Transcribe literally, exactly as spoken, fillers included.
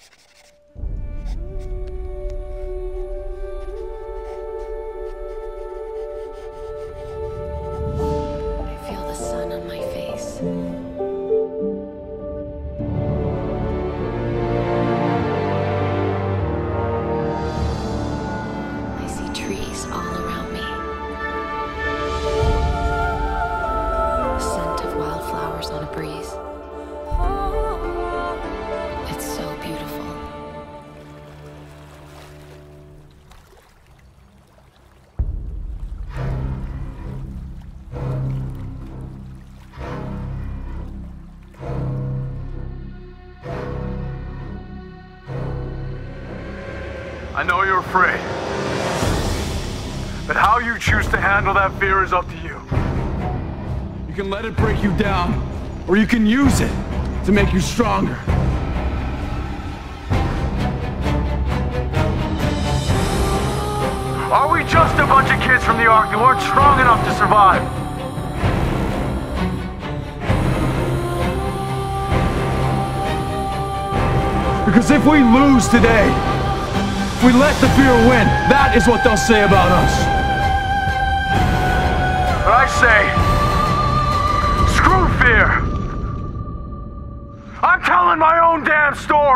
I feel the sun on my face. I see trees all around me. The scent of wildflowers on a breeze. It's so beautiful. I know you're afraid. But how you choose to handle that fear is up to you. You can let it break you down, or you can use it to make you stronger. Are we just a bunch of kids from the Ark that weren't strong enough to survive? Because if we lose today, if we let the fear win, that is what they'll say about us. But I say, screw fear. I'm telling my own damn story.